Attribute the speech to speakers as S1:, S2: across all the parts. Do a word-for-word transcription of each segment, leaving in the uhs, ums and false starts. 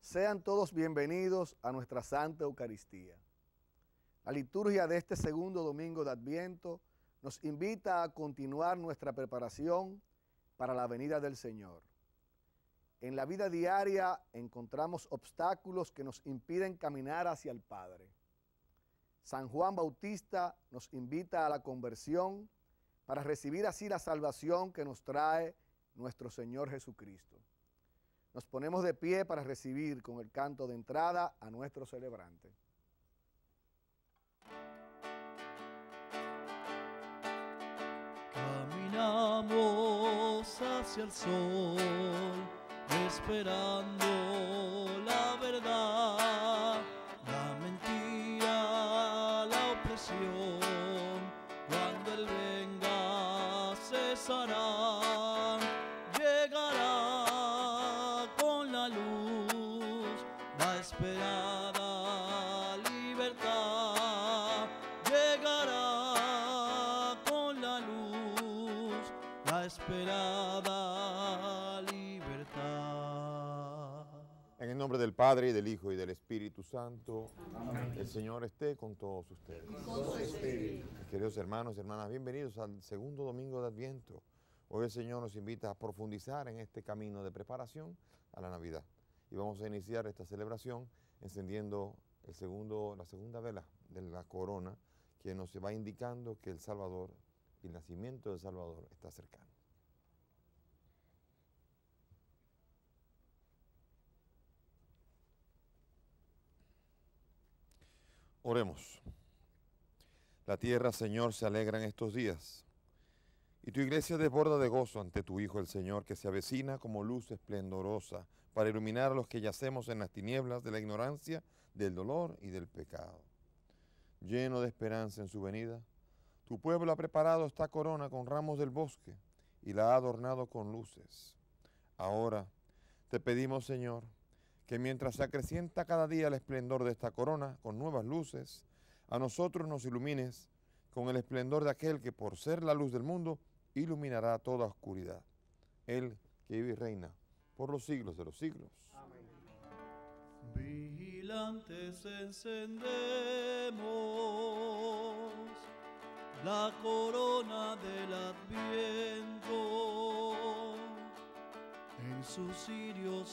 S1: Sean todos bienvenidos a nuestra Santa Eucaristía. La liturgia de este segundo domingo de Adviento nos invita a continuar nuestra preparación para la venida del Señor. En la vida diaria encontramos obstáculos que nos impiden caminar hacia el Padre. San Juan Bautista nos invita a la conversión para recibir así la salvación que nos trae nuestro Señor Jesucristo. Nos ponemos de pie para recibir con el canto de entrada a nuestro celebrante.
S2: Caminamos hacia el sol, esperando la verdad, la mentira, la opresión. Cuando Él venga cesará, llegará con la luz, la esperada libertad. Llegará con la luz, la esperada libertad.
S3: En el nombre del Padre, y del Hijo, y del Espíritu Santo. Amén. El Señor esté con todos ustedes.
S1: Y con su espíritu.
S3: Queridos hermanos y hermanas, bienvenidos al segundo domingo de Adviento. Hoy el Señor nos invita a profundizar en este camino de preparación a la Navidad. Y vamos a iniciar esta celebración encendiendo el segundo, la segunda vela de la corona, que nos va indicando que el Salvador y el nacimiento del Salvador está cercano. Oremos. La tierra, Señor, se alegra en estos días, y tu iglesia desborda de gozo ante tu Hijo el Señor, que se avecina como luz esplendorosa para iluminar a los que yacemos en las tinieblas de la ignorancia, del dolor y del pecado. Lleno de esperanza en su venida, tu pueblo ha preparado esta corona con ramos del bosque y la ha adornado con luces. Ahora te pedimos, Señor, que mientras se acrecienta cada día el esplendor de esta corona con nuevas luces, a nosotros nos ilumines con el esplendor de aquel que por ser la luz del mundo iluminará toda oscuridad. Él que vive y reina por los siglos de los siglos.
S1: Amén.
S2: Vigilantes encendemos la corona del Adviento, en sus cirios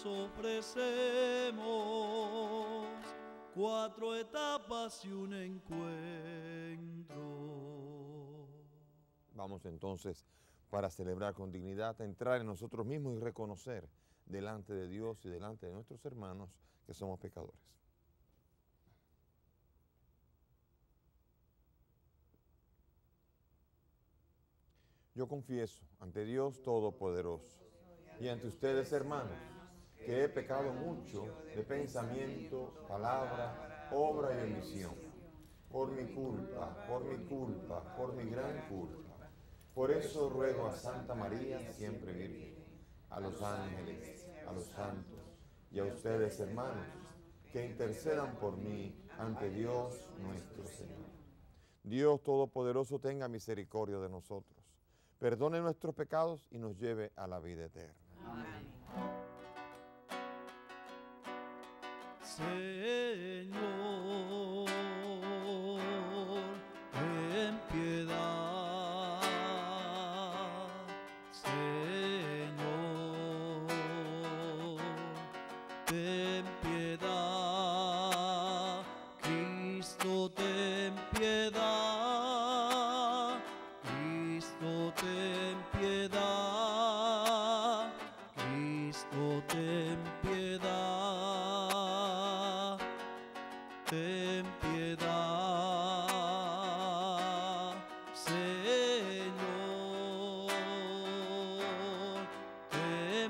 S2: ofrecemos cuatro etapas y un encuentro.
S3: Vamos entonces, para celebrar con dignidad, a entrar en nosotros mismos y reconocer delante de Dios y delante de nuestros hermanos que somos pecadores. Yo confieso ante Dios Todopoderoso y ante ustedes, hermanos, que he pecado mucho de pensamiento, palabra, obra y omisión, por mi culpa, por mi culpa, por mi gran culpa. Por eso ruego a Santa María, siempre Virgen, a los ángeles, a los santos y a ustedes, hermanos, que intercedan por mí ante Dios nuestro Señor. Dios Todopoderoso tenga misericordia de nosotros, perdone nuestros pecados y nos lleve a la vida eterna.
S2: Amén. Señor, ten piedad. Señor, ten piedad. Cristo, ten piedad. Cristo, ten piedad. Cristo, ten piedad. Ten piedad, Señor. Ten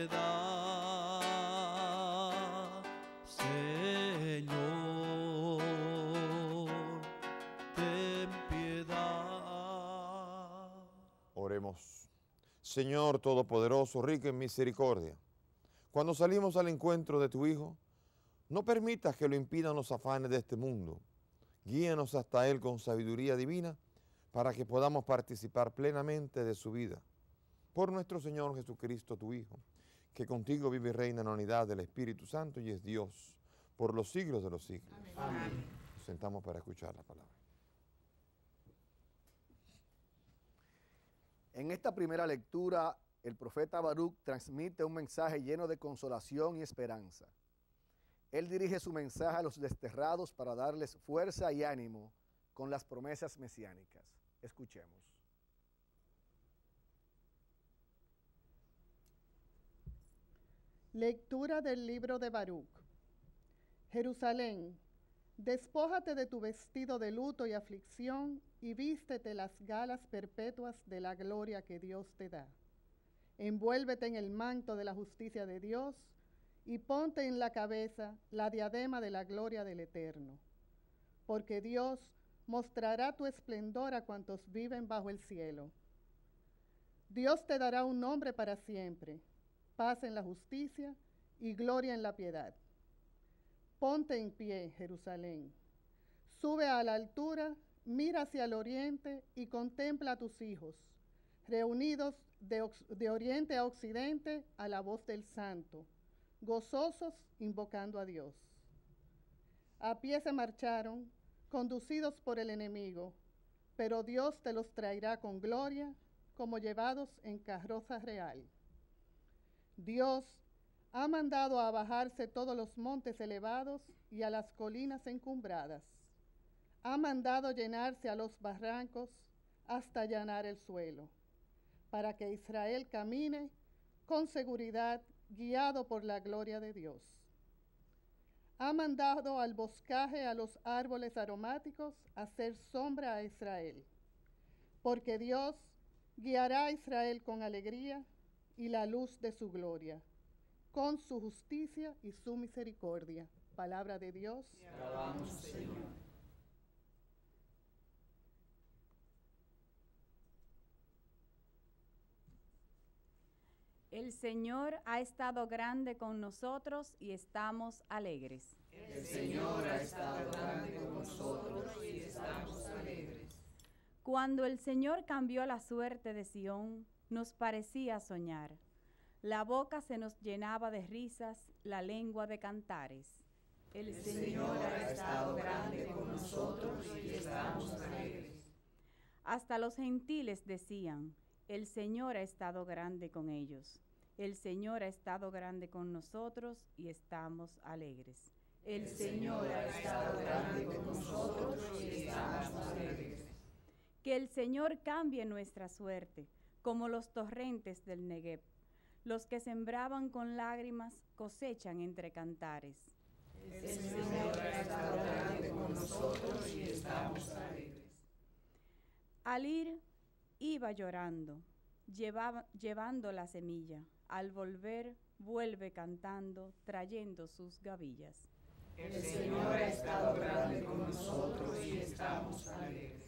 S2: piedad, Señor. Ten piedad.
S3: Oremos. Señor Todopoderoso, rico en misericordia, cuando salimos al encuentro de tu Hijo, no permitas que lo impidan los afanes de este mundo. Guíanos hasta Él con sabiduría divina para que podamos participar plenamente de su vida. Por nuestro Señor Jesucristo, tu Hijo, que contigo vive y reina en la unidad del Espíritu Santo y es Dios por los siglos de los siglos.
S4: Amén.
S3: Nos sentamos para escuchar la palabra.
S1: En esta primera lectura, el profeta Baruc transmite un mensaje lleno de consolación y esperanza. Él dirige su mensaje a los desterrados para darles fuerza y ánimo con las promesas mesiánicas. Escuchemos.
S5: Lectura del libro de Baruc. Jerusalén, despójate de tu vestido de luto y aflicción y vístete las galas perpetuas de la gloria que Dios te da. Envuélvete en el manto de la justicia de Dios y ponte en la cabeza la diadema de la gloria del Eterno. Porque Dios mostrará tu esplendor a cuantos viven bajo el cielo. Dios te dará un nombre para siempre, paz en la justicia y gloria en la piedad. Ponte en pie, Jerusalén. Sube a la altura, mira hacia el oriente y contempla a tus hijos, reunidos de, de oriente a occidente a la voz del Santo, gozosos invocando a Dios. A pie se marcharon, conducidos por el enemigo, pero Dios te los traerá con gloria, como llevados en carroza real. Dios ha mandado a bajarse todos los montes elevados y a las colinas encumbradas. Ha mandado llenarse a los barrancos hasta allanar el suelo, para que Israel camine con seguridad, guiado por la gloria de Dios. Ha mandado al boscaje a los árboles aromáticos a hacer sombra a Israel, porque Dios guiará a Israel con alegría y la luz de su gloria, con su justicia y su misericordia. Palabra de Dios.
S4: Te alabamos, Señor.
S6: El Señor ha estado grande con nosotros y estamos alegres.
S4: El Señor ha estado grande con nosotros y estamos alegres.
S6: Cuando el Señor cambió la suerte de Sión, nos parecía soñar. La boca se nos llenaba de risas, la lengua de cantares. El,
S4: el Señor ha estado grande con nosotros y estamos alegres.
S6: Hasta los gentiles decían, el Señor ha estado grande con ellos. El Señor ha estado grande con nosotros y estamos alegres.
S4: El Señor ha estado grande con nosotros y estamos alegres.
S6: Que el Señor cambie nuestra suerte, como los torrentes del Negev. Los que sembraban con lágrimas cosechan entre cantares.
S4: El Señor ha estado grande con nosotros y estamos alegres.
S6: Al ir, iba llorando, llevaba, llevando la semilla. Al volver, vuelve cantando, trayendo sus gavillas.
S4: El Señor ha estado grande con nosotros y estamos alegres.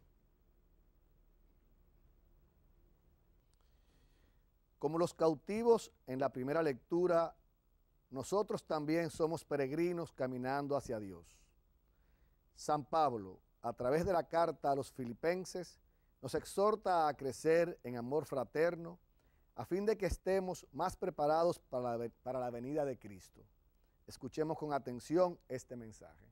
S1: Como los cautivos en la primera lectura, nosotros también somos peregrinos caminando hacia Dios. San Pablo, a través de la carta a los filipenses, nos exhorta a crecer en amor fraterno, a fin de que estemos más preparados para la, para la venida de Cristo. Escuchemos con atención este mensaje.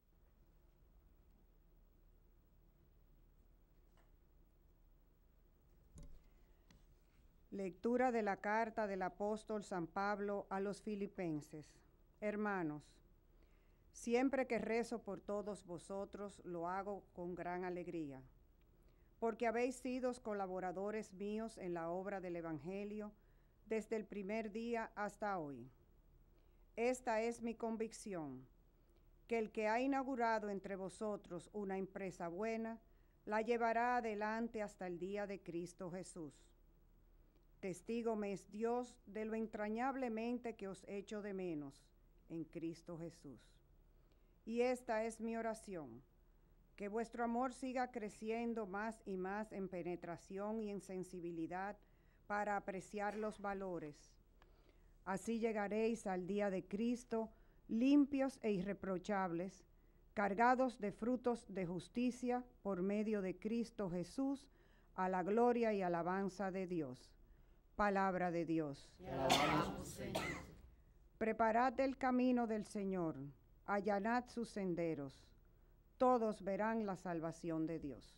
S7: Lectura de la carta del apóstol San Pablo a los filipenses. Hermanos, siempre que rezo por todos vosotros, lo hago con gran alegría, porque habéis sido colaboradores míos en la obra del Evangelio desde el primer día hasta hoy. Esta es mi convicción, que el que ha inaugurado entre vosotros una empresa buena, la llevará adelante hasta el día de Cristo Jesús. Testigo me es Dios de lo entrañablemente que os echo de menos en Cristo Jesús. Y esta es mi oración, que vuestro amor siga creciendo más y más en penetración y en sensibilidad para apreciar los valores. Así llegaréis al día de Cristo limpios e irreprochables, cargados de frutos de justicia por medio de Cristo Jesús, a la gloria y alabanza de Dios. Palabra de Dios.
S4: Te alabamos, Señor.
S7: Preparad el camino del Señor, allanad sus senderos. Todos verán la salvación de Dios.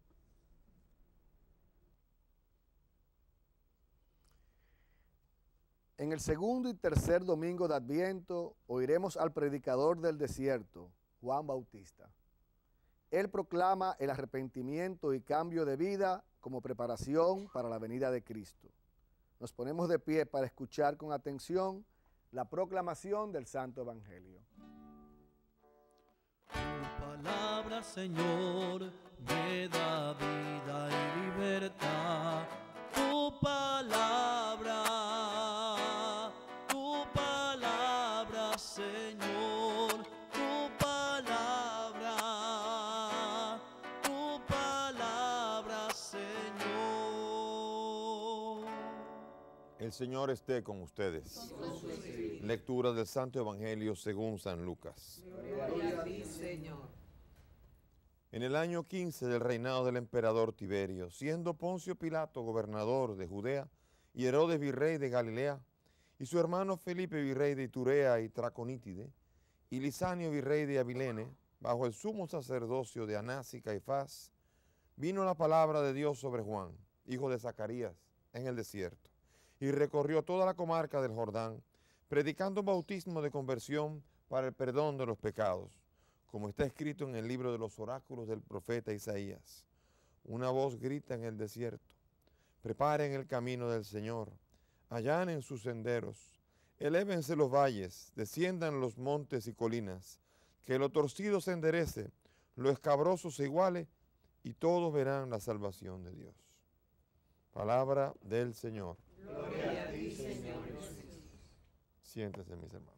S1: En el segundo y tercer domingo de Adviento oiremos al predicador del desierto, Juan Bautista. Él proclama el arrepentimiento y cambio de vida como preparación para la venida de Cristo. Nos ponemos de pie para escuchar con atención la proclamación del Santo Evangelio.
S2: Tu palabra, Señor, me da vida y libertad. Tu palabra, tu palabra, Señor, tu palabra, tu palabra, Señor.
S3: El Señor esté con ustedes. Lectura del Santo Evangelio según San Lucas.
S4: Gloria a ti, Señor.
S3: En el año quince del reinado del emperador Tiberio, siendo Poncio Pilato gobernador de Judea y Herodes virrey de Galilea, y su hermano Felipe virrey de Iturea y Traconítide, y Lisanio virrey de Abilene, bajo el sumo sacerdocio de Anás y Caifás, vino la palabra de Dios sobre Juan, hijo de Zacarías, en el desierto, y recorrió toda la comarca del Jordán, predicando un bautismo de conversión para el perdón de los pecados, como está escrito en el libro de los oráculos del profeta Isaías. Una voz grita en el desierto: preparen el camino del Señor, allanen sus senderos, elévense los valles, desciendan los montes y colinas, que lo torcido se enderece, lo escabroso se iguale, y todos verán la salvación de Dios. Palabra del Señor.
S4: Gloria a ti, Señor Jesús.
S3: Siéntese, mis hermanos.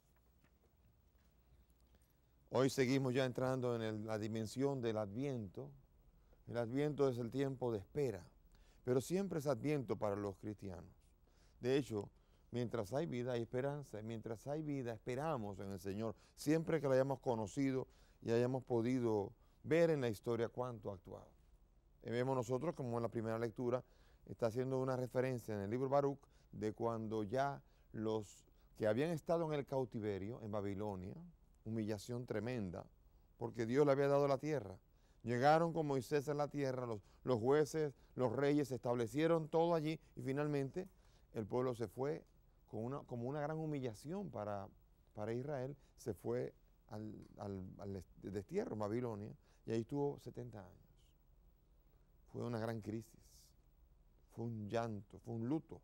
S3: Hoy seguimos ya entrando en el- la dimensión del Adviento. El Adviento es el tiempo de espera, pero siempre es Adviento para los cristianos. De hecho, mientras hay vida hay esperanza, y mientras hay vida esperamos en el Señor, siempre que lo hayamos conocido y hayamos podido ver en la historia cuánto ha actuado. Y vemos nosotros, como en la primera lectura, está haciendo una referencia en el libro Baruch de cuando ya los que habían estado en el cautiverio en Babilonia, humillación tremenda, porque Dios le había dado la tierra. Llegaron con Moisés a la tierra, los, los jueces, los reyes establecieron todo allí y finalmente el pueblo se fue con una, como una gran humillación para, para Israel, se fue al, al, al destierro en Babilonia y ahí estuvo setenta años. Fue una gran crisis, fue un llanto, fue un luto.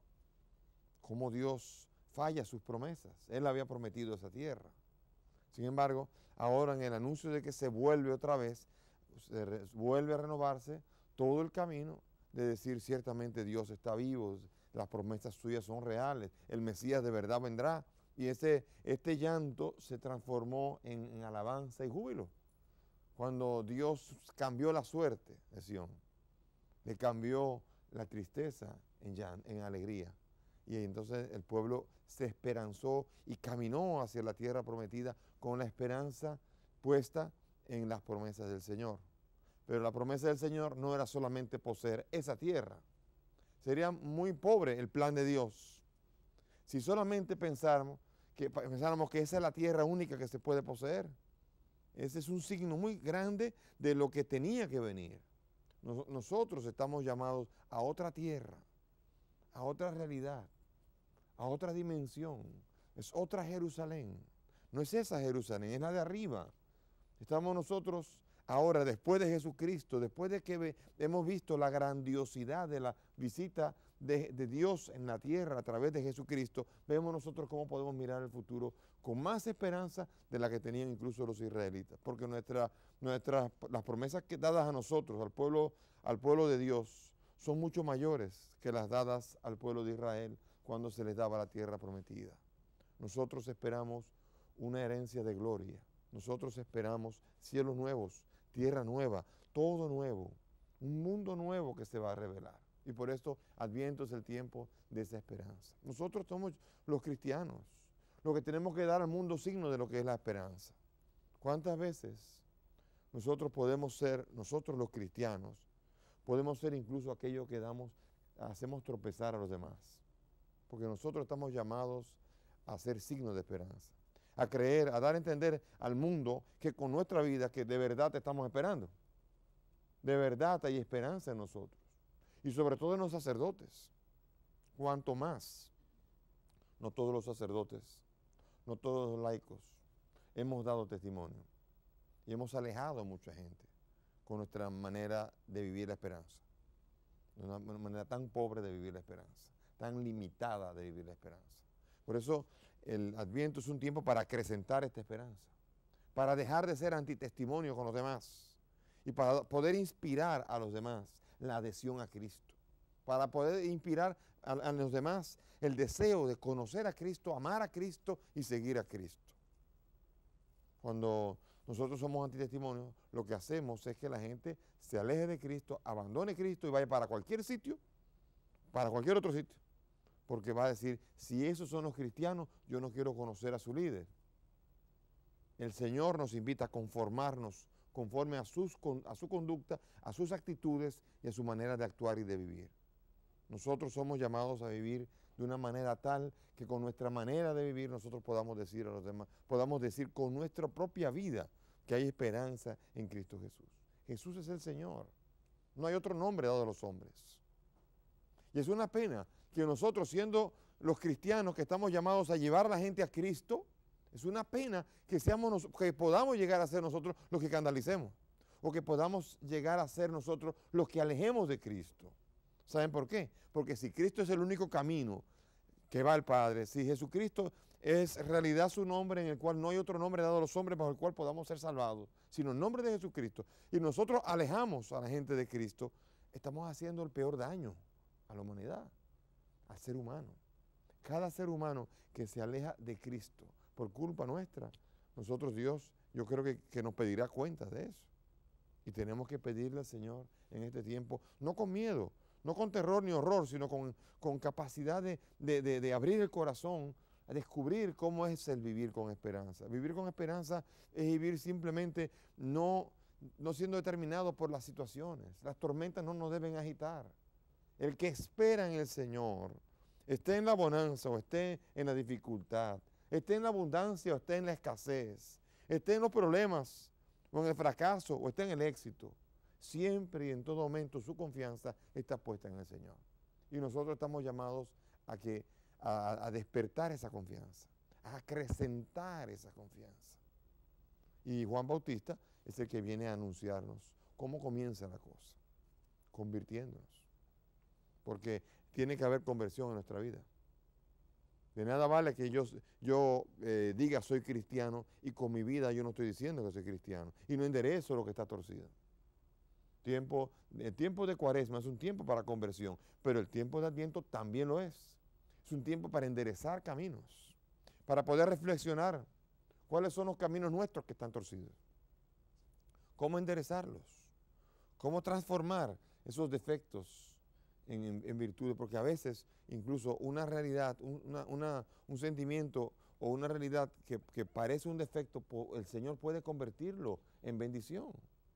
S3: Cómo Dios falla sus promesas. Él había prometido esa tierra. Sin embargo, ahora en el anuncio de que se vuelve otra vez, se re- vuelve a renovarse todo el camino de decir ciertamente Dios está vivo, las promesas suyas son reales, el Mesías de verdad vendrá. Y ese, este llanto se transformó en, en alabanza y júbilo. Cuando Dios cambió la suerte de Sión, le cambió la tristeza en, llan- en alegría. Y entonces el pueblo se esperanzó y caminó hacia la tierra prometida con la esperanza puesta en las promesas del Señor. Pero la promesa del Señor no era solamente poseer esa tierra. Sería muy pobre el plan de Dios si solamente pensáramos que, pensáramos que esa es la tierra única que se puede poseer. Ese es un signo muy grande de lo que tenía que venir. Nos- nosotros estamos llamados a otra tierra, a otra realidad, a otra dimensión. Es otra Jerusalén. No es esa Jerusalén, es la de arriba. Estamos nosotros ahora, después de Jesucristo, después de que ve- hemos visto la grandiosidad de la visita de, de Dios en la tierra a través de Jesucristo, vemos nosotros cómo podemos mirar el futuro con más esperanza de la que tenían incluso los israelitas. Porque nuestra, nuestras, las promesas que dadas a nosotros, al pueblo, al pueblo de Dios, son mucho mayores que las dadas al pueblo de Israel cuando se les daba la tierra prometida. Nosotros esperamos una herencia de gloria. Nosotros esperamos cielos nuevos, tierra nueva, todo nuevo, un mundo nuevo que se va a revelar. Y por esto Adviento es el tiempo de esa esperanza. Nosotros somos los cristianos, los que tenemos que dar al mundo signo de lo que es la esperanza. ¿Cuántas veces nosotros podemos ser, nosotros los cristianos, podemos ser incluso aquellos que damos hacemos tropezar a los demás. Porque nosotros estamos llamados a ser signos de esperanza, a creer, a dar a entender al mundo que con nuestra vida, que de verdad te estamos esperando. De verdad hay esperanza en nosotros. Y sobre todo en los sacerdotes. Cuanto más, no todos los sacerdotes, no todos los laicos, hemos dado testimonio. Y hemos alejado a mucha gente con nuestra manera de vivir la esperanza. De una manera tan pobre de vivir la esperanza, tan limitada de vivir la esperanza. Por eso el Adviento es un tiempo para acrecentar esta esperanza, para dejar de ser antitestimonio con los demás y para poder inspirar a los demás la adhesión a Cristo, para poder inspirar a, a los demás el deseo de conocer a Cristo, amar a Cristo y seguir a Cristo. Cuando nosotros somos antitestimonios, lo que hacemos es que la gente se aleje de Cristo, abandone Cristo y vaya para cualquier sitio, para cualquier otro sitio. Porque va a decir, si esos son los cristianos, yo no quiero conocer a su líder. El Señor nos invita a conformarnos conforme a, sus, a su conducta, a sus actitudes y a su manera de actuar y de vivir. Nosotros somos llamados a vivir de una manera tal que con nuestra manera de vivir nosotros podamos decir a los demás, podamos decir con nuestra propia vida que hay esperanza en Cristo Jesús. Jesús es el Señor. No hay otro nombre dado a los hombres. Y es una pena que nosotros, siendo los cristianos que estamos llamados a llevar a la gente a Cristo, es una pena que, seamos, que podamos llegar a ser nosotros los que escandalicemos, o que podamos llegar a ser nosotros los que alejemos de Cristo. ¿Saben por qué? Porque si Cristo es el único camino que va al Padre, si Jesucristo es realidad su nombre en el cual no hay otro nombre dado a los hombres bajo el cual podamos ser salvados, sino el nombre de Jesucristo, y nosotros alejamos a la gente de Cristo, estamos haciendo el peor daño a la humanidad, al ser humano. Cada ser humano que se aleja de Cristo por culpa nuestra, nosotros Dios, yo creo que, que nos pedirá cuentas de eso. Y tenemos que pedirle al Señor en este tiempo, no con miedo, no con terror ni horror, sino con, con capacidad de, de, de, de abrir el corazón, a descubrir cómo es el vivir con esperanza. Vivir con esperanza es vivir simplemente no, no siendo determinado por las situaciones. Las tormentas no nos deben agitar. El que espera en el Señor, esté en la bonanza o esté en la dificultad, esté en la abundancia o esté en la escasez, esté en los problemas o en el fracaso o esté en el éxito, siempre y en todo momento su confianza está puesta en el Señor. Y nosotros estamos llamados a, que, a, a despertar esa confianza, a acrecentar esa confianza. Y Juan Bautista es el que viene a anunciarnos cómo comienza la cosa, convirtiéndonos. Porque tiene que haber conversión en nuestra vida. De nada vale que yo, yo eh, diga soy cristiano y con mi vida yo no estoy diciendo que soy cristiano y no enderezo lo que está torcido. Tiempo, el tiempo de Cuaresma es un tiempo para conversión, pero el tiempo de Adviento también lo es. Es un tiempo para enderezar caminos, para poder reflexionar cuáles son los caminos nuestros que están torcidos, cómo enderezarlos, cómo transformar esos defectos En, en, en virtudes, porque a veces incluso una realidad, un, una, una, un sentimiento o una realidad que, que parece un defecto, el Señor puede convertirlo en bendición.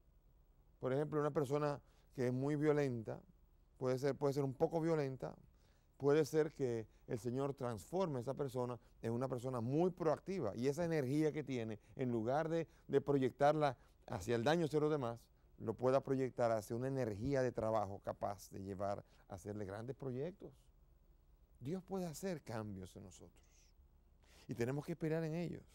S3: Por ejemplo, una persona que es muy violenta, puede ser, puede ser un poco violenta, puede ser que el Señor transforme a esa persona en una persona muy proactiva y esa energía que tiene, en lugar de, de proyectarla hacia el daño hacia los demás, lo pueda proyectar hacia una energía de trabajo capaz de llevar a hacerle grandes proyectos. Dios puede hacer cambios en nosotros y tenemos que esperar en ellos.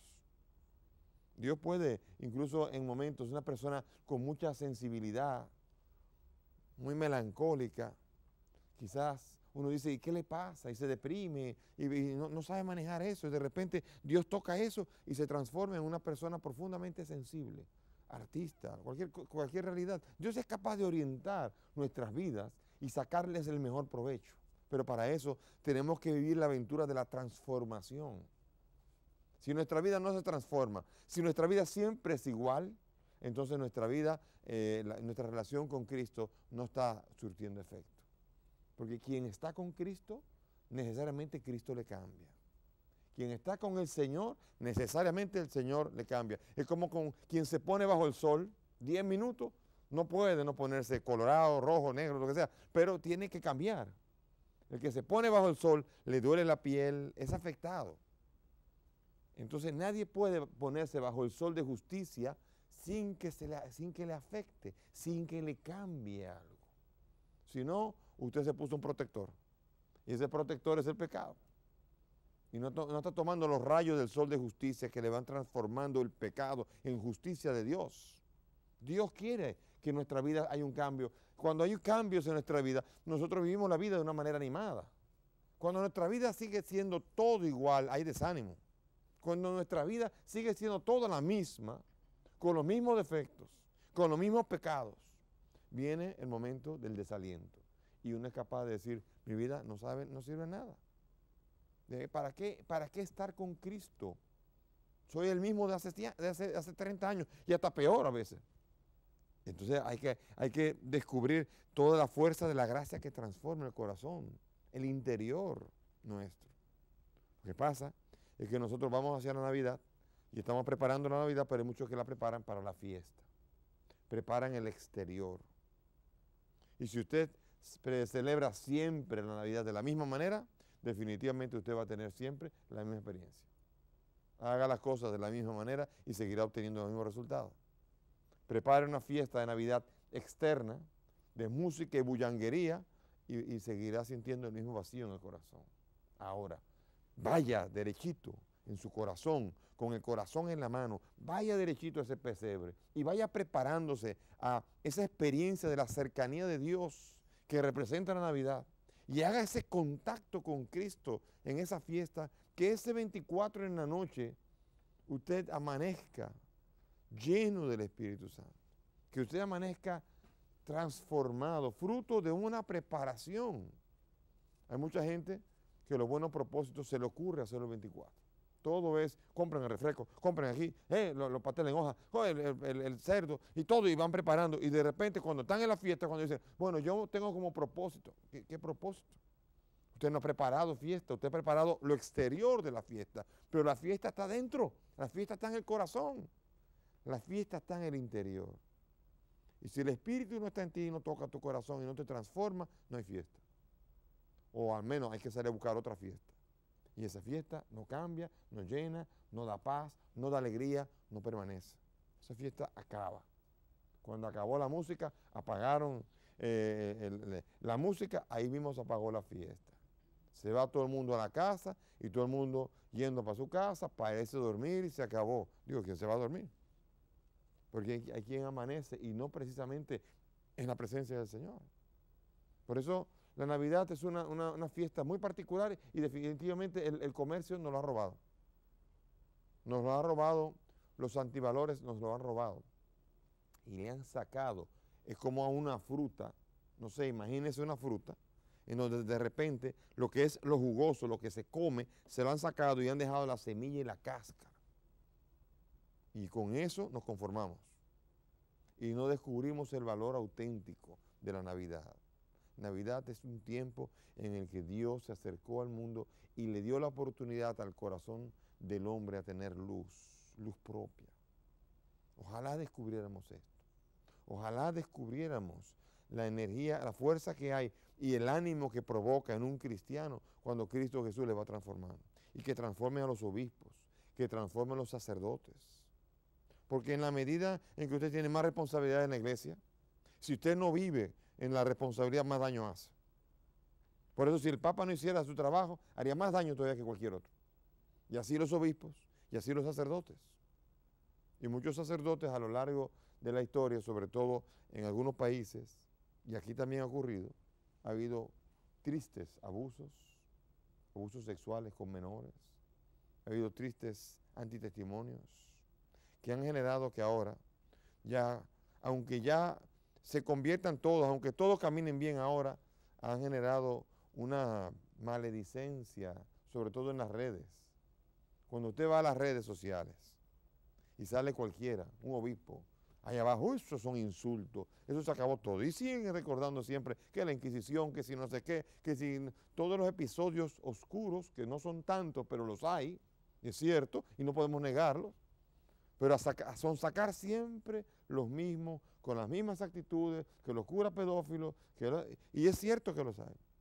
S3: Dios puede, incluso en momentos, una persona con mucha sensibilidad, muy melancólica, quizás uno dice, ¿y qué le pasa? Y se deprime y, y no, no sabe manejar eso, y de repente Dios toca eso y se transforma en una persona profundamente sensible. Artista, cualquier, cualquier realidad. Dios es capaz de orientar nuestras vidas y sacarles el mejor provecho. Pero para eso tenemos que vivir la aventura de la transformación. Si nuestra vida no se transforma, si nuestra vida siempre es igual, entonces nuestra vida, eh, la, nuestra relación con Cristo no está surtiendo efecto. Porque quien está con Cristo, necesariamente Cristo le cambia. Quien está con el Señor, necesariamente el Señor le cambia. Es como con quien se pone bajo el sol, diez minutos, no puede no ponerse colorado, rojo, negro, lo que sea, pero tiene que cambiar. El que se pone bajo el sol, le duele la piel, es afectado. Entonces nadie puede ponerse bajo el sol de justicia sin que, se le, sin que le afecte, sin que le cambie algo. Si no, usted se puso un protector. Y ese protector es el pecado. Y no, no está tomando los rayos del sol de justicia que le van transformando el pecado en justicia de Dios. Dios quiere que en nuestra vida haya un cambio. Cuando hay cambios en nuestra vida, nosotros vivimos la vida de una manera animada. Cuando nuestra vida sigue siendo todo igual, hay desánimo. Cuando nuestra vida sigue siendo toda la misma, con los mismos defectos, con los mismos pecados, viene el momento del desaliento. Y uno es capaz de decir, mi vida no, sabe, no sirve de nada. ¿Para qué, ¿Para qué estar con Cristo? Soy el mismo de hace, de hace, hace treinta años y hasta peor a veces. Entonces hay que, hay que descubrir toda la fuerza de la gracia que transforma el corazón, el interior nuestro. Lo que pasa es que nosotros vamos hacia la Navidad y estamos preparando la Navidad, pero hay muchos que la preparan para la fiesta. Preparan el exterior. Y si usted celebra siempre la Navidad de la misma manera, definitivamente usted va a tener siempre la misma experiencia. Haga las cosas de la misma manera y seguirá obteniendo los mismos resultados. Prepare una fiesta de Navidad externa, de música y bullanguería, y, y seguirá sintiendo el mismo vacío en el corazón. Ahora, vaya derechito en su corazón, con el corazón en la mano, vaya derechito a ese pesebre y vaya preparándose a esa experiencia de la cercanía de Dios que representa la Navidad. Y haga ese contacto con Cristo en esa fiesta, que ese veinticuatro en la noche usted amanezca lleno del Espíritu Santo. Que usted amanezca transformado, fruto de una preparación. Hay mucha gente que los buenos propósitos se le ocurre hacer los veinticuatro. Todo es, compren el refresco, compren aquí, eh, los, los pasteles en hoja, oh, el, el, el cerdo y todo, y van preparando. Y de repente cuando están en la fiesta, cuando dicen, bueno, yo tengo como propósito. ¿Qué, qué propósito? Usted no ha preparado fiesta, usted ha preparado lo exterior de la fiesta, pero la fiesta está dentro, la fiesta está en el corazón, la fiesta está en el interior. Y si el Espíritu no está en ti y no toca tu corazón y no te transforma, no hay fiesta. O al menos hay que salir a buscar otra fiesta. Y esa fiesta no cambia, no llena, no da paz, no da alegría, no permanece. Esa fiesta acaba. Cuando acabó la música, apagaron eh, el, el, la música, ahí mismo se apagó la fiesta. Se va todo el mundo a la casa y todo el mundo yendo para su casa, para irse a dormir y se acabó. Digo, ¿quién se va a dormir? Porque hay, hay quien amanece y no precisamente en la presencia del Señor. Por eso la Navidad es una, una, una fiesta muy particular y definitivamente el, el comercio nos lo ha robado. Nos lo ha robado, los antivalores nos lo han robado. Y le han sacado, es como a una fruta, no sé, imagínense una fruta, en donde de repente lo que es lo jugoso, lo que se come, se lo han sacado y han dejado la semilla y la cáscara. Y con eso nos conformamos. Y no descubrimos el valor auténtico de la Navidad. Navidad es un tiempo en el que Dios se acercó al mundo y le dio la oportunidad al corazón del hombre a tener luz, luz propia. Ojalá descubriéramos esto. Ojalá descubriéramos la energía, la fuerza que hay y el ánimo que provoca en un cristiano cuando Cristo Jesús le va transformando. Y que transforme a los obispos, que transforme a los sacerdotes. Porque en la medida en que usted tiene más responsabilidad en la iglesia, si usted no vive en la responsabilidad, más daño hace. Por eso si el Papa no hiciera su trabajo, haría más daño todavía que cualquier otro. Y así los obispos, y así los sacerdotes. Y muchos sacerdotes a lo largo de la historia, sobre todo en algunos países, y aquí también ha ocurrido, ha habido tristes abusos, abusos sexuales con menores, ha habido tristes antitestimonios, que han generado que ahora, ya, aunque ya se conviertan todos, aunque todos caminen bien ahora, han generado una maledicencia, sobre todo en las redes. Cuando usted va a las redes sociales y sale cualquiera, un obispo, allá abajo, esos son insultos, eso se acabó todo. Y siguen recordando siempre que la Inquisición, que si no sé qué, que si todos los episodios oscuros, que no son tantos, pero los hay, es cierto, y no podemos negarlos, pero a saca, son sacar siempre los mismos, con las mismas actitudes, que los curas pedófilos, que lo, y es cierto que los hay.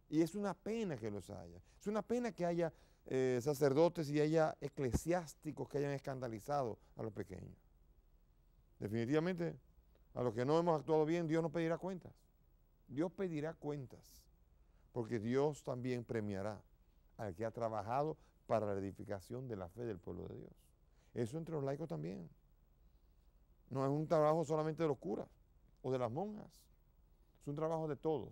S3: Y es una pena que los haya. Es una pena que haya eh, sacerdotes y haya eclesiásticos que hayan escandalizado a los pequeños. Definitivamente, a los que no hemos actuado bien, Dios nos pedirá cuentas. Dios pedirá cuentas, porque Dios también premiará al que ha trabajado para la edificación de la fe del pueblo de Dios. Eso entre los laicos también. No es un trabajo solamente de los curas o de las monjas, es un trabajo de todos.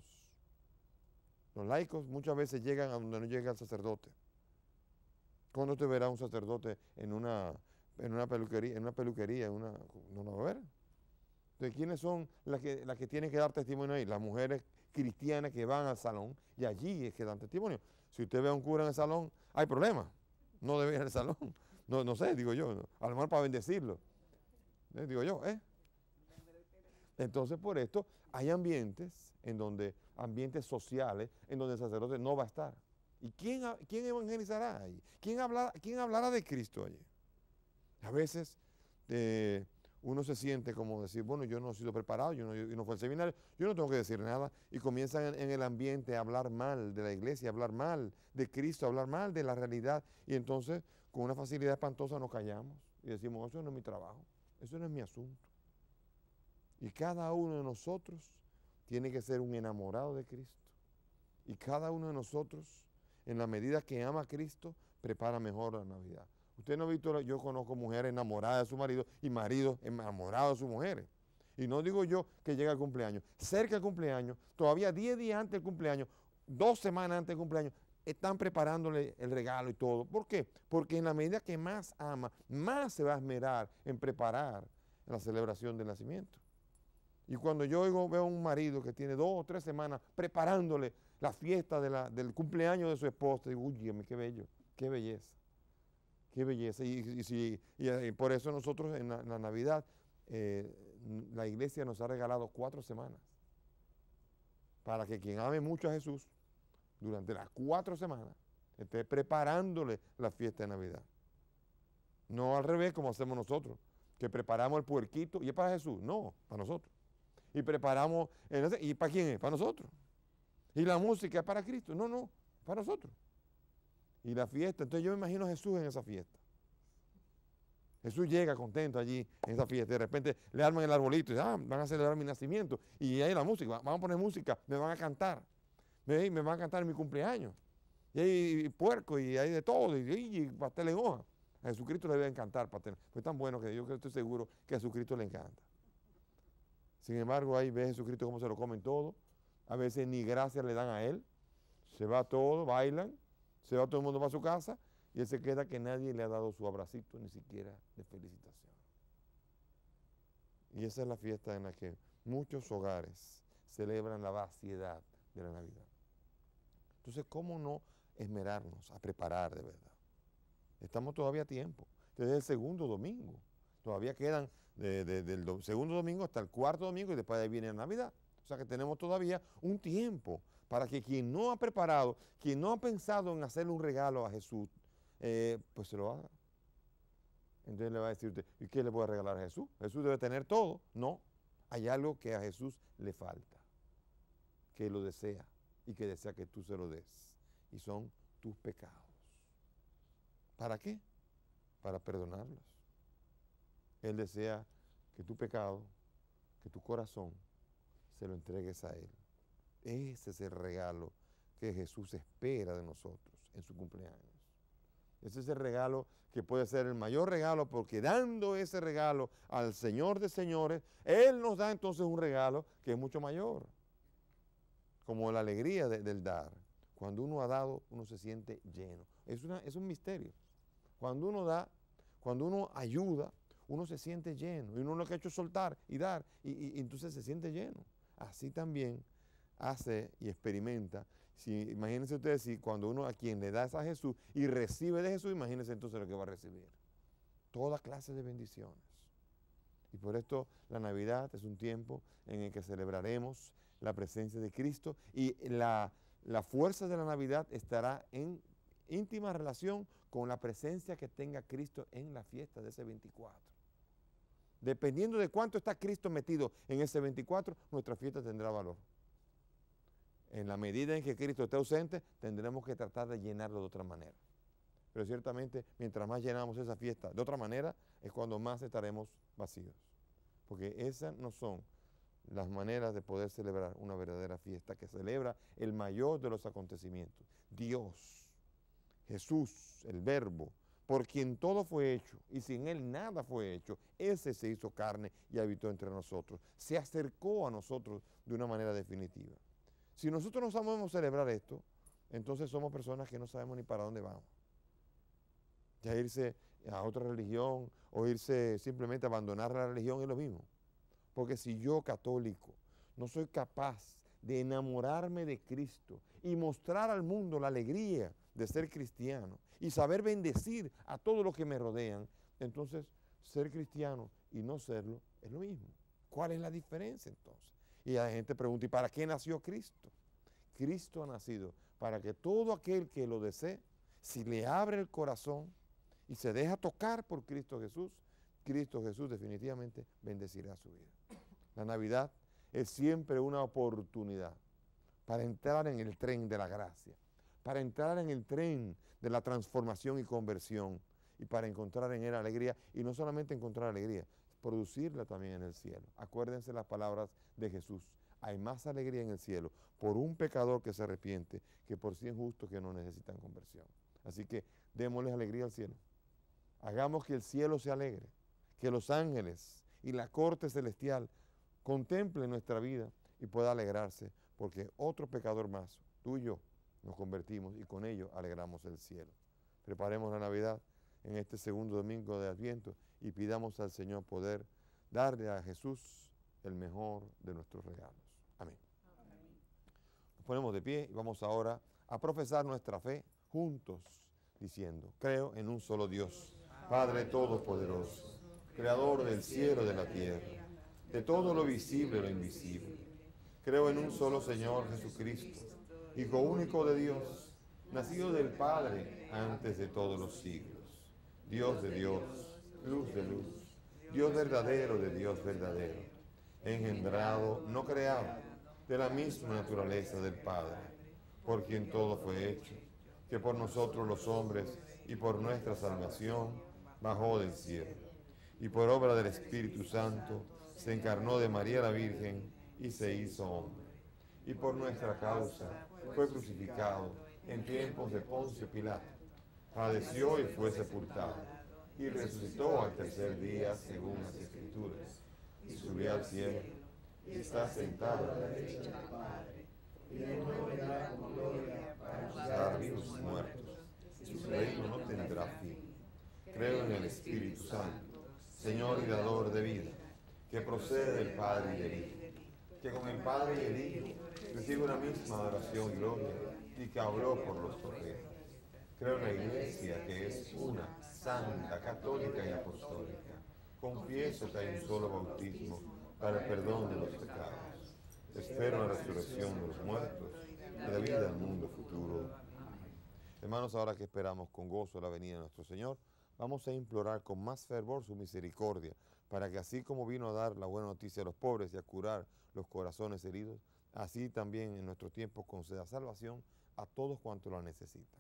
S3: Los laicos muchas veces llegan a donde no llega el sacerdote. ¿Cuándo te verá un sacerdote en una, en una peluquería, en una peluquería, en una, no lo va a ver? Entonces, ¿quiénes son las que, las que tienen que dar testimonio ahí? Las mujeres cristianas que van al salón y allí es que dan testimonio. Si usted ve a un cura en el salón, hay problema. No debe ir al salón. No, no sé, digo yo. A lo mejor para bendecirlo. ¿Eh? Digo yo, ¿eh? Entonces, por esto, hay ambientes en donde, ambientes sociales, en donde el sacerdote no va a estar. ¿Y quién, quién evangelizará allí? ¿Quién hablará, quién hablará de Cristo allí? A veces eh, uno se siente como decir, bueno, yo no he sido preparado, yo no, yo no fui al seminario, yo no tengo que decir nada. Y comienzan en, en el ambiente a hablar mal de la iglesia, a hablar mal de Cristo, a hablar mal de la realidad. Y entonces, con una facilidad espantosa, nos callamos y decimos, eso no es mi trabajo, eso no es mi asunto. Y cada uno de nosotros tiene que ser un enamorado de Cristo. Y cada uno de nosotros, en la medida que ama a Cristo, prepara mejor la Navidad. Usted no ha visto, yo conozco mujeres enamoradas de su marido y maridos enamorados de sus mujeres. Y no digo yo que llega el cumpleaños. Cerca del cumpleaños, todavía diez días antes del cumpleaños, dos semanas antes del cumpleaños, están preparándole el regalo y todo. ¿Por qué? Porque en la medida que más ama, más se va a esmerar en preparar la celebración del nacimiento. Y cuando yo oigo, veo a un marido que tiene dos o tres semanas preparándole la fiesta de la, del cumpleaños de su esposa, digo, uy, qué bello, qué belleza, qué belleza. Y, y, y, y, y por eso nosotros en la, en la Navidad, eh, la iglesia nos ha regalado cuatro semanas para que quien ame mucho a Jesús, durante las cuatro semanas, esté preparándole la fiesta de Navidad. No al revés como hacemos nosotros, que preparamos el puerquito y es para Jesús, no, para nosotros. Y preparamos, ¿y para quién es? Para nosotros. Y la música es para Cristo, no, no, para nosotros. Y la fiesta, entonces yo me imagino a Jesús en esa fiesta. Jesús llega contento allí en esa fiesta, de repente le arman el arbolito y ah, van a celebrar mi nacimiento. Y ahí la música, van a poner música, me van a cantar. Me, me van a cantar en mi cumpleaños. Y hay puerco y hay de todo, y, y pastel en hoja. A Jesucristo le debe encantar pastel. Fue tan bueno que yo estoy seguro que a Jesucristo le encanta. Sin embargo, ahí ve Jesucristo cómo se lo comen todo. A veces ni gracias le dan a él. Se va todo, bailan, se va todo el mundo para su casa y él se queda que nadie le ha dado su abracito, ni siquiera de felicitación. Y esa es la fiesta en la que muchos hogares celebran la vaciedad de la Navidad. Entonces, ¿cómo no esmerarnos a preparar de verdad? Estamos todavía a tiempo. Desde el segundo domingo. Todavía quedan de, de, del do, segundo domingo hasta el cuarto domingo y después de ahí viene la Navidad. O sea que tenemos todavía un tiempo para que quien no ha preparado, quien no ha pensado en hacerle un regalo a Jesús, eh, pues se lo haga. Entonces le va a decir usted, ¿y qué le voy a regalar a Jesús? Jesús debe tener todo. No, hay algo que a Jesús le falta, que lo desea y que desea que tú se lo des. Y son tus pecados. ¿Para qué? Para perdonarlos. Él desea que tu pecado, que tu corazón, se lo entregues a Él. Ese es el regalo que Jesús espera de nosotros en su cumpleaños. Ese es el regalo que puede ser el mayor regalo, porque dando ese regalo al Señor de señores, Él nos da entonces un regalo que es mucho mayor, como la alegría de, del dar. Cuando uno ha dado, uno se siente lleno. Es, una, es un misterio. Cuando uno da, cuando uno ayuda, uno se siente lleno. Y uno lo que ha hecho es soltar y dar, y, y, y entonces se siente lleno. Así también hace y experimenta. Si, imagínense ustedes si cuando uno a quien le da es a Jesús y recibe de Jesús, imagínense entonces lo que va a recibir. Toda clase de bendiciones. Y por esto la Navidad es un tiempo en el que celebraremos la presencia de Cristo y la, la fuerza de la Navidad estará en íntima relación con la presencia que tenga Cristo en la fiesta de ese veinticuatro. Dependiendo de cuánto está Cristo metido en ese veinticuatro, nuestra fiesta tendrá valor. En la medida en que Cristo esté ausente, tendremos que tratar de llenarlo de otra manera. Pero ciertamente, mientras más llenamos esa fiesta de otra manera, es cuando más estaremos vacíos. Porque esas no son las maneras de poder celebrar una verdadera fiesta que celebra el mayor de los acontecimientos. Dios, Jesús, el Verbo, por quien todo fue hecho y sin Él nada fue hecho, ese se hizo carne y habitó entre nosotros. Se acercó a nosotros de una manera definitiva. Si nosotros no sabemos celebrar esto, entonces somos personas que no sabemos ni para dónde vamos. Ya irse a otra religión o irse simplemente a abandonar la religión es lo mismo. Porque si yo, católico, no soy capaz de enamorarme de Cristo y mostrar al mundo la alegría de ser cristiano y saber bendecir a todos los que me rodean, entonces ser cristiano y no serlo es lo mismo. ¿Cuál es la diferencia entonces? Y la gente pregunta, ¿y para qué nació Cristo? Cristo ha nacido para que todo aquel que lo desee, si le abre el corazón y se deja tocar por Cristo Jesús, Cristo Jesús definitivamente bendecirá su vida. La Navidad es siempre una oportunidad para entrar en el tren de la gracia, para entrar en el tren de la transformación y conversión y para encontrar en él alegría, y no solamente encontrar alegría, producirla también en el cielo. Acuérdense las palabras de Jesús: hay más alegría en el cielo por un pecador que se arrepiente que por cien justos que no necesitan conversión. Así que démosles alegría al cielo. Hagamos que el cielo se alegre, que los ángeles y la corte celestial contemplen nuestra vida y pueda alegrarse, porque otro pecador más, tú y yo, nos convertimos y con ello alegramos el cielo. Preparemos la Navidad en este segundo domingo de Adviento y pidamos al Señor poder darle a Jesús el mejor de nuestros regalos. Amén. Nos ponemos de pie y vamos ahora a profesar nuestra fe juntos, diciendo: creo en un solo Dios, Padre Todopoderoso, Creador del cielo y de la tierra, de todo lo visible y lo invisible. Creo en un solo Señor Jesucristo, Hijo único de Dios, nacido del Padre antes de todos los siglos, Dios de Dios, luz de luz, Dios verdadero de Dios verdadero, engendrado, no creado, de la misma naturaleza del Padre, por quien todo fue hecho, que por nosotros los hombres y por nuestra salvación bajó del cielo, y por obra del Espíritu Santo se encarnó de María la Virgen y se hizo hombre, y por nuestra causa fue crucificado en tiempos de Poncio Pilato, padeció y fue sepultado, y resucitó al tercer día según las Escrituras, y subió al cielo, y está sentado a la derecha del Padre, y de nuevo vendrá con gloria para juzgar a vivos y muertos, y su reino no tendrá fin. Creo en el Espíritu Santo, Señor y dador de vida, que procede del Padre y del Hijo, que con el Padre y el Hijo recibe una misma adoración y gloria, y que habló por los profetas. Creo en la Iglesia, que es una, santa, católica y apostólica. Confieso que hay un solo bautismo para el perdón de los pecados. Espero la resurrección de los muertos y la vida del mundo futuro. Hermanos, ahora que esperamos con gozo la venida de nuestro Señor, vamos a implorar con más fervor su misericordia, para que así como vino a dar la buena noticia a los pobres y a curar los corazones heridos, así también en nuestro tiempo conceda salvación a todos cuantos la necesitan.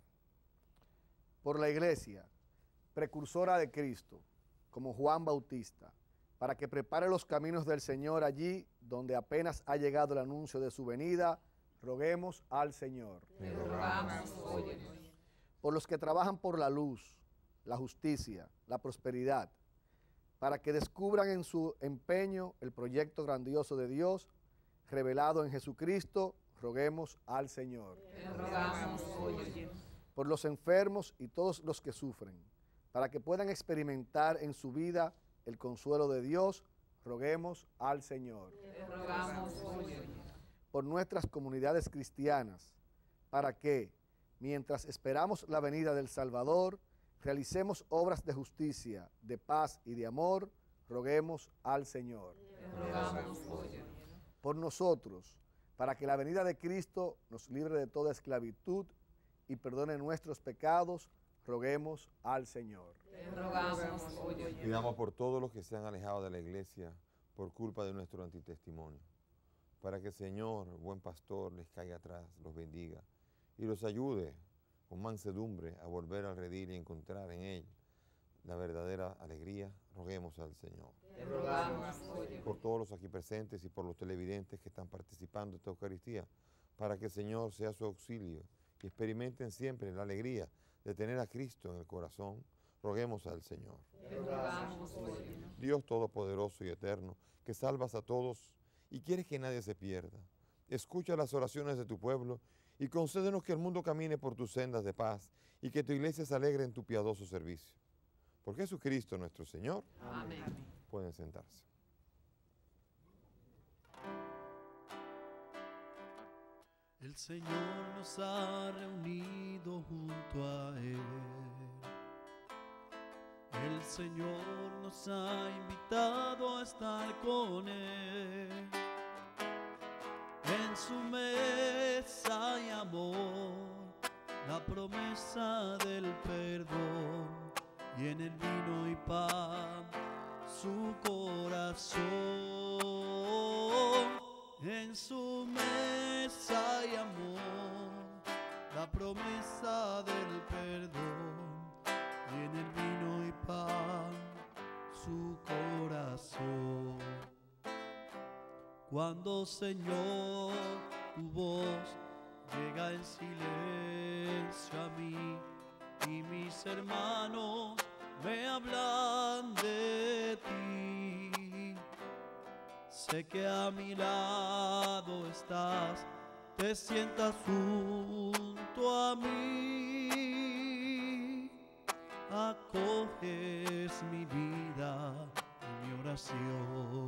S1: Por la Iglesia, precursora de Cristo, como Juan Bautista, para que prepare los caminos del Señor allí donde apenas ha llegado el anuncio de su venida, roguemos al Señor.
S4: Te rogamos, óyenos.
S1: Por los que trabajan por la luz, la justicia, la prosperidad, para que descubran en su empeño el proyecto grandioso de Dios, revelado en Jesucristo, roguemos al Señor.
S4: Te rogamos, óyenos.
S1: Por los enfermos y todos los que sufren, para que puedan experimentar en su vida el consuelo de Dios, roguemos al Señor.
S4: Te rogamos, óyenos.
S1: Por nuestras comunidades cristianas, para que, mientras esperamos la venida del Salvador, realicemos obras de justicia, de paz y de amor, roguemos al Señor.
S4: Te rogamos, óyenos.
S1: Por nosotros, para que la venida de Cristo nos libre de toda esclavitud y perdone nuestros pecados, roguemos al Señor.
S4: Te rogamos, óyenos.
S3: Pidamos por todos los que se han alejado de la Iglesia por culpa de nuestro antitestimonio, para que el Señor, buen pastor, les caiga atrás, los bendiga y los ayude con mansedumbre a volver al redil y encontrar en él la verdadera alegría. Roguemos al Señor.
S4: Te rogamos, oye.
S3: Por todos los aquí presentes y por los televidentes que están participando de esta Eucaristía, para que el Señor sea su auxilio y experimenten siempre la alegría de tener a Cristo en el corazón. Roguemos al Señor.
S4: Te rogamos, oye.
S3: Dios Todopoderoso y Eterno, que salvas a todos y quieres que nadie se pierda, escucha las oraciones de tu pueblo y concédenos que el mundo camine por tus sendas de paz y que tu iglesia se alegre en tu piadoso servicio. Por Jesucristo nuestro Señor.
S4: Amén.
S3: Pueden sentarse.
S2: El Señor nos ha reunido junto a Él. El Señor nos ha invitado a estar con Él. En su mesa hay amor, la promesa del perdón, y en el vino y pan su corazón. En su mesa hay amor, la promesa del perdón, y en el vino y pan su corazón. Cuando, Señor, tu voz llega en silencio a mí y mis hermanos me hablan de ti, sé que a mi lado estás, te sientas junto a mí, acoges mi vida y mi oración.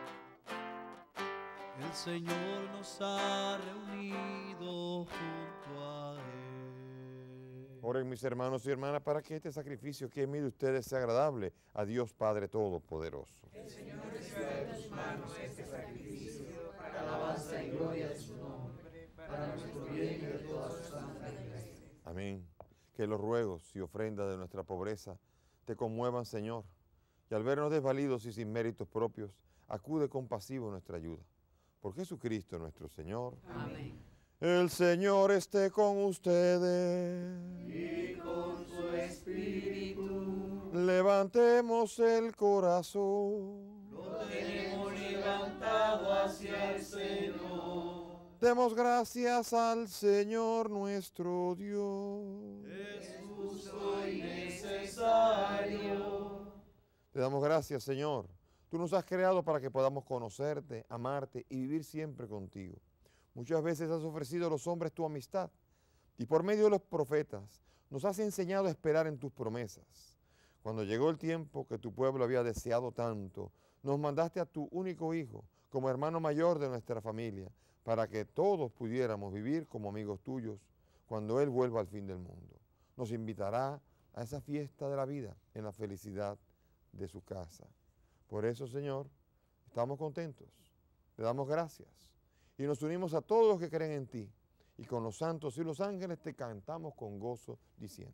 S2: El Señor nos ha reunido junto a Él.
S3: Oren mis hermanos y hermanas para que este sacrificio que es mío de ustedes sea agradable a Dios Padre Todopoderoso.
S4: El Señor reciba de tus manos este sacrificio para alabanza y gloria de su nombre, para nuestro bien y de toda su santa iglesia.
S3: Amén. Que los ruegos y ofrendas de nuestra pobreza te conmuevan, Señor, y al vernos desvalidos y sin méritos propios, acude compasivo a nuestra ayuda. Por Jesucristo nuestro Señor.
S4: Amén.
S3: El Señor esté con ustedes.
S4: Y con su espíritu.
S3: Levantemos el corazón.
S4: Lo tenemos levantado hacia el Señor.
S3: Demos gracias al Señor nuestro Dios.
S4: Es justo y necesario.
S3: Te damos gracias, Señor. Tú nos has creado para que podamos conocerte, amarte y vivir siempre contigo. Muchas veces has ofrecido a los hombres tu amistad y por medio de los profetas nos has enseñado a esperar en tus promesas. Cuando llegó el tiempo que tu pueblo había deseado tanto, nos mandaste a tu único hijo como hermano mayor de nuestra familia para que todos pudiéramos vivir como amigos tuyos cuando Él vuelva al fin del mundo. Nos invitará a esa fiesta de la vida en la felicidad de su casa. Por eso, Señor, estamos contentos, te damos gracias y nos unimos a todos los que creen en ti y con los santos y los ángeles te cantamos con gozo diciendo: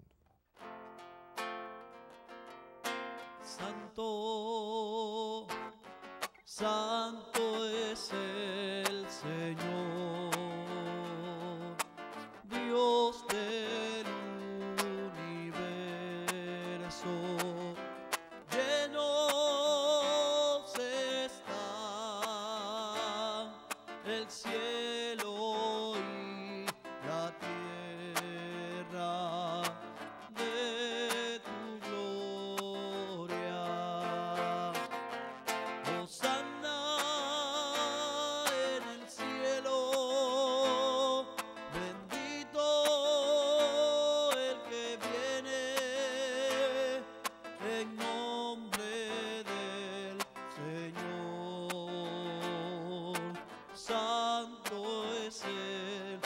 S2: Santo, santo es el Señor, Dios del universo. Llenos están el cielo y la tierra de tu gloria. Hosanna en el cielo, bendito el que viene en nombre del Señor. Santo es el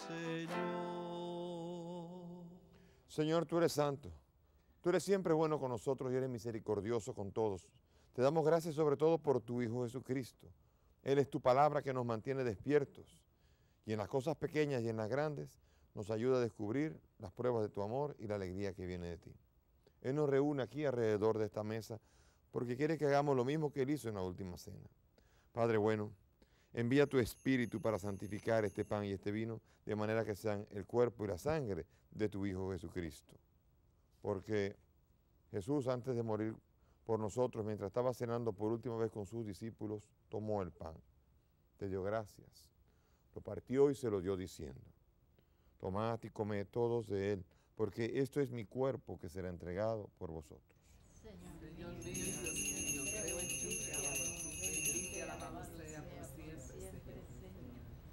S2: Señor.
S3: Señor, tú eres santo, tú eres siempre bueno con nosotros y eres misericordioso con todos. Te damos gracias sobre todo por tu Hijo Jesucristo. Él es tu palabra que nos mantiene despiertos y en las cosas pequeñas y en las grandes nos ayuda a descubrir las pruebas de tu amor y la alegría que viene de ti. Él nos reúne aquí alrededor de esta mesa porque quiere que hagamos lo mismo que Él hizo en la última cena. Padre bueno, Envía tu Espíritu para santificar este pan y este vino, de manera que sean el cuerpo y la sangre de tu Hijo Jesucristo. Porque Jesús, antes de morir por nosotros, mientras estaba cenando por última vez con sus discípulos, tomó el pan, te dio gracias, lo partió y se lo dio diciendo: tomad y comed todos de él, porque esto es mi cuerpo que será entregado por vosotros.
S4: Señor mío y Dios mío, creo en ti, te adoro, bendito y alabado sea por siempre, Señor.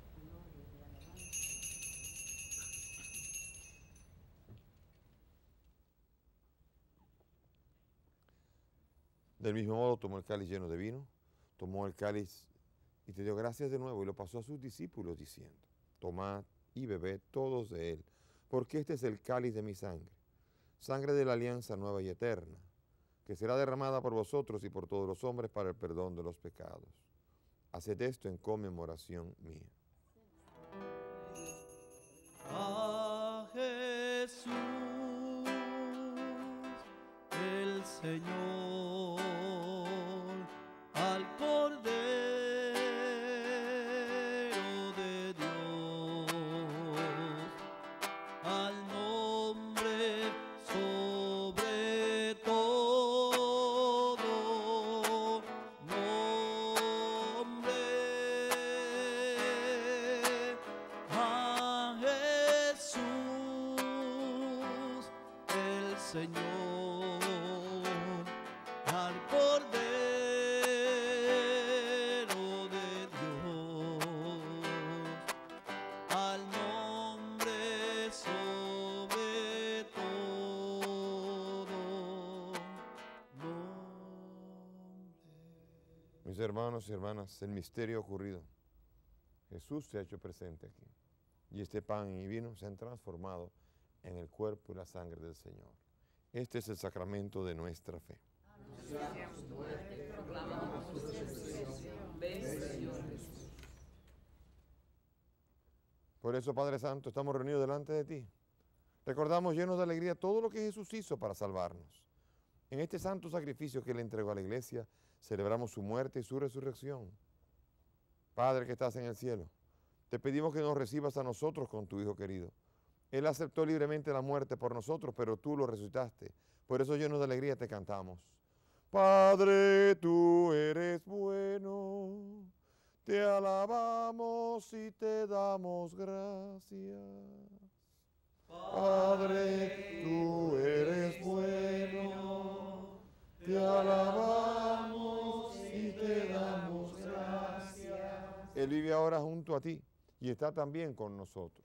S3: Del mismo modo tomó el cáliz lleno de vino, tomó el cáliz y te dio gracias de nuevo y lo pasó a sus discípulos diciendo: tomad y bebed todos de él, porque este es el cáliz de mi sangre, sangre de la alianza nueva y eterna, que será derramada por vosotros y por todos los hombres para el perdón de los pecados. Haced esto en conmemoración mía.
S2: A Jesús, el Señor, al Cordero de Dios, al nombre sobre todo nombre, a Jesús, el Señor, al Cordero de Dios, al nombre sobre todo nombre.
S3: Mis hermanos y hermanas, el misterio ocurrido. Jesús se ha hecho presente aquí. Y este pan y vino se han transformado en el cuerpo y la sangre del Señor. Este es el sacramento de nuestra fe.
S4: Ven, Señor Jesús.
S3: Por eso, Padre Santo, estamos reunidos delante de ti. Recordamos llenos de alegría todo lo que Jesús hizo para salvarnos. En este santo sacrificio que Él entregó a la iglesia, celebramos su muerte y su resurrección. Padre que estás en el cielo, te pedimos que nos recibas a nosotros con tu Hijo querido. Él aceptó libremente la muerte por nosotros, pero tú lo resucitaste. Por eso, llenos de alegría, te cantamos. Padre, tú eres bueno, te alabamos y te damos gracias. Padre, tú eres bueno, te alabamos y te damos gracias. Él vive ahora junto a ti y está también con nosotros.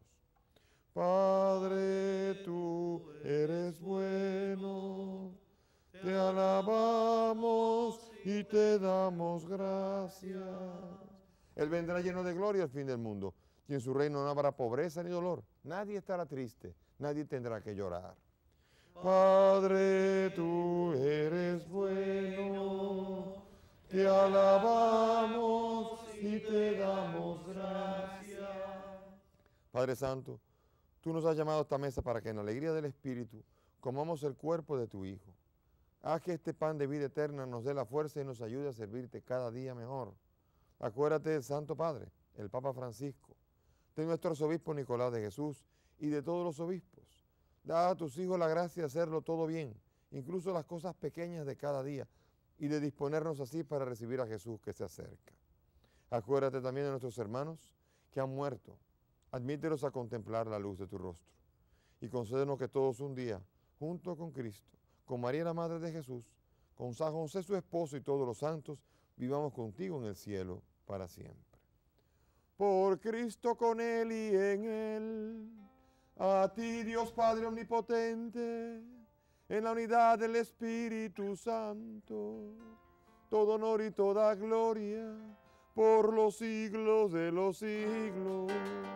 S3: Padre, tú eres bueno, te alabamos y te damos gracias. Él vendrá lleno de gloria al fin del mundo, y en su reino no habrá pobreza ni dolor. Nadie estará triste, nadie tendrá que llorar. Padre, tú eres bueno, te alabamos y te damos gracias. Padre Santo, tú nos has llamado a esta mesa para que en la alegría del Espíritu comamos el cuerpo de tu Hijo. Haz que este pan de vida eterna nos dé la fuerza y nos ayude a servirte cada día mejor. Acuérdate del Santo Padre, el Papa Francisco, de nuestro arzobispo Nicolás de Jesús y de todos los obispos. Da a tus hijos la gracia de hacerlo todo bien, incluso las cosas pequeñas de cada día, y de disponernos así para recibir a Jesús que se acerca. Acuérdate también de nuestros hermanos que han muerto. Admítelos a contemplar la luz de tu rostro. Y concédenos que todos un día, junto con Cristo, con María la Madre de Jesús, con San José su esposo y todos los santos, vivamos contigo en el cielo para siempre. Por Cristo, con Él y en Él, a ti Dios Padre Omnipotente, en la unidad del Espíritu Santo, todo honor y toda gloria, por los siglos de los siglos.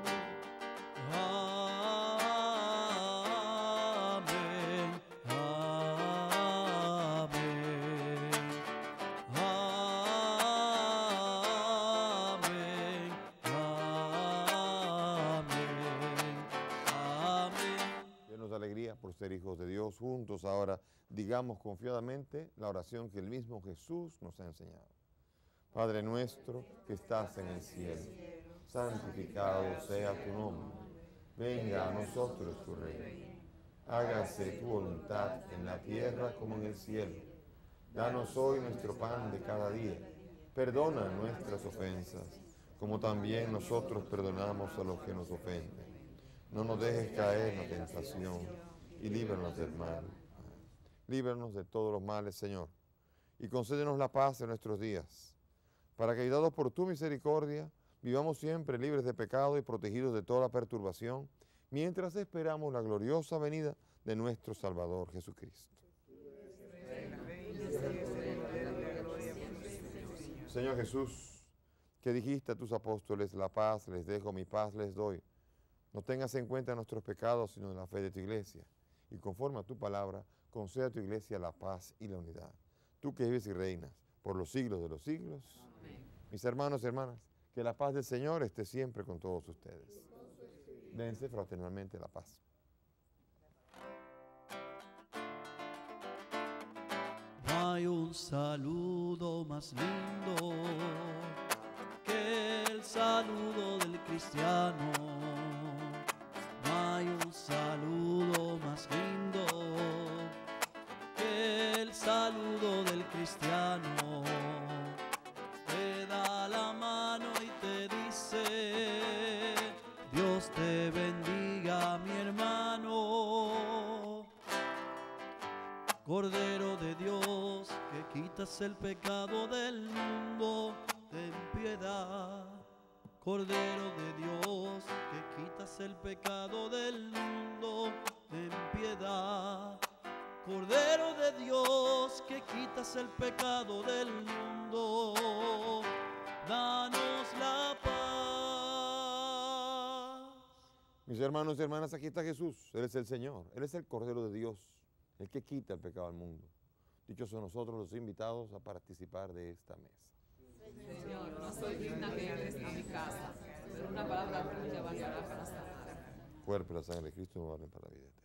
S2: Amén, amén, amén, amén, amén.
S3: Llenos de alegría por ser hijos de Dios, juntos ahora digamos confiadamente la oración que el mismo Jesús nos ha enseñado. Padre nuestro que estás en el cielo, santificado sea tu nombre. Venga a nosotros tu reino. Hágase tu voluntad en la tierra como en el cielo. Danos hoy nuestro pan de cada día. Perdona nuestras ofensas, como también nosotros perdonamos a los que nos ofenden. No nos dejes caer en la tentación y líbranos del mal. Líbranos de todos los males, Señor, y concédenos la paz en nuestros días, para que, ayudados por tu misericordia, vivamos siempre libres de pecado y protegidos de toda perturbación, mientras esperamos la gloriosa venida de nuestro Salvador Jesucristo. Señor Jesús, que dijiste a tus apóstoles, la paz les dejo, mi paz les doy. No tengas en cuenta nuestros pecados, sino la fe de tu iglesia. Y conforme a tu palabra, conceda a tu iglesia la paz y la unidad. Tú que vives y reinas por los siglos de los siglos. Amén. Mis hermanos y hermanas, que la paz del Señor esté siempre con todos ustedes. Dense fraternalmente la paz.
S2: No hay un saludo más lindo que el saludo del cristiano. No hay un saludo más lindo que el saludo del cristiano. Te da la mano y te dice: Dios te bendiga, mi hermano. Cordero de Dios, que quitas el pecado del mundo, ten piedad. Cordero de Dios, que quitas el pecado del mundo, ten piedad. Cordero de Dios, que quitas el pecado del mundo, danos la paz.
S3: Mis hermanos y hermanas, aquí está Jesús. Él es el Señor, Él es el Cordero de Dios, el que quita el pecado del mundo. Dichos son nosotros los invitados a participar de esta mesa.
S8: Señor, no soy digna que entres a mi casa, pero una palabra tuya bastará para sanar.
S3: Cuerpo y la sangre de Cristo nos valen para la vida eterna.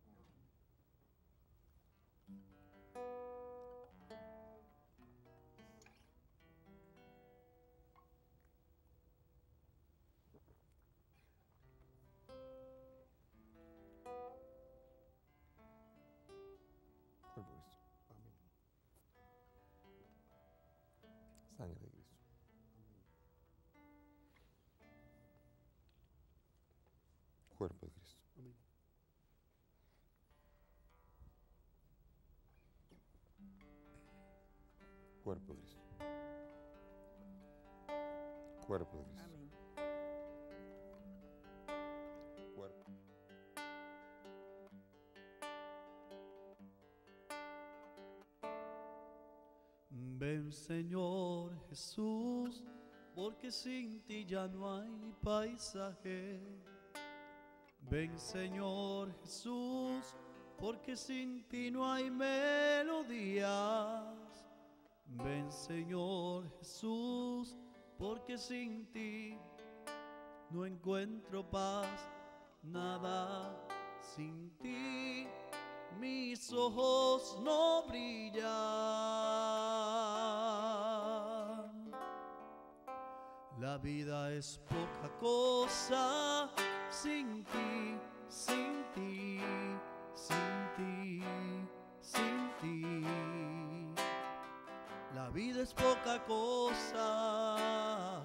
S3: Cuerpo de Cristo. Amén. Sangre de Cristo. Cuerpo de Cristo. Amén. Cuerpo de Cristo. Cuerpo de Cristo.
S7: Amén.
S3: Cuerpo.
S2: Ven, Señor Jesús, porque sin ti ya no hay paisaje. Ven, Señor Jesús, porque sin ti no hay melodías. Ven, Señor Jesús, porque sin ti no encuentro paz, nada sin ti. Mis ojos no brillan. La vida es poca cosa sin ti, sin ti, sin ti, sin ti. La vida es poca cosa,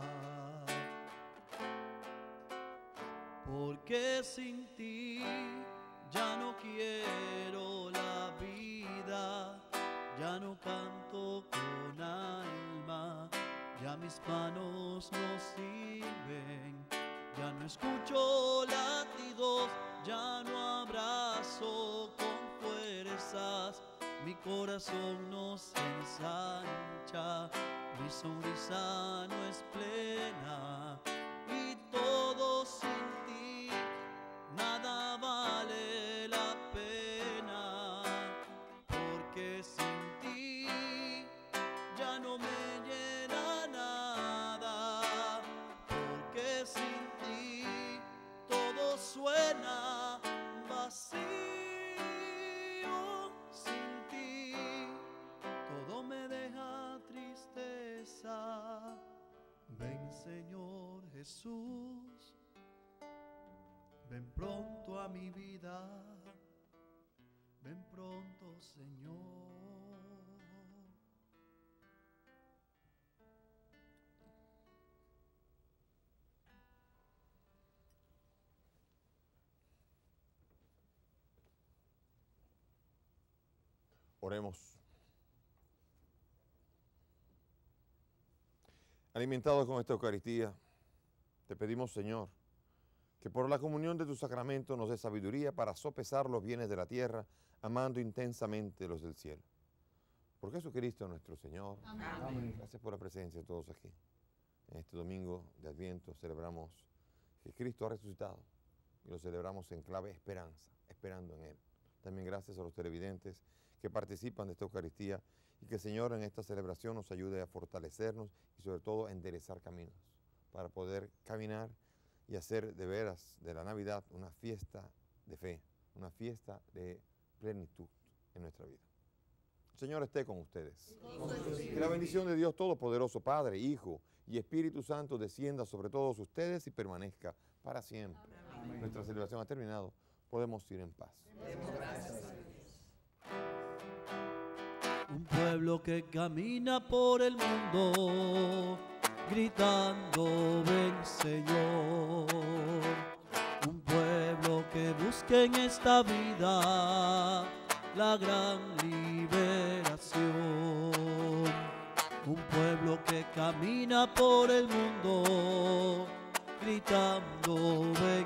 S2: porque sin ti ya no quiero la vida, ya no canto con alma, ya mis manos no sirven, ya no escucho latidos, ya no abrazo con fuerzas, mi corazón no se ensancha, mi sonrisa no es plena, y todo sin ti nada vale la pena, porque sin ti ya no me llena nada, porque sin ti todo suena vacío, sin ti todo me deja tristeza. Jesús, ven pronto a mi vida, ven pronto, Señor.
S3: Oremos. Alimentados con esta Eucaristía, te pedimos, Señor, que por la comunión de tu sacramento nos dé sabiduría para sopesar los bienes de la tierra, amando intensamente los del cielo. Por Jesucristo nuestro Señor.
S5: Amén.
S1: Amén.
S3: Gracias por la presencia de todos aquí. En este domingo de Adviento celebramos que Cristo ha resucitado y lo celebramos en clave esperanza, esperando en Él. También gracias a los televidentes que participan de esta Eucaristía y que el Señor en esta celebración nos ayude a fortalecernos y sobre todo a enderezar caminos para poder caminar y hacer de veras de la Navidad una fiesta de fe, una fiesta de plenitud en nuestra vida. El Señor esté con ustedes. Que la bendición de Dios Todopoderoso, Padre, Hijo y Espíritu Santo descienda sobre todos ustedes y permanezca para siempre.
S1: Amén.
S3: Nuestra celebración ha terminado. Podemos ir en paz.
S2: Un pueblo que camina por el mundo, gritando ven Señor. Un pueblo que busca en esta vida la gran liberación. Un pueblo que camina por el mundo, gritando ven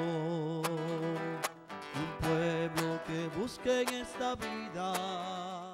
S2: Señor. Un pueblo que busca en esta vida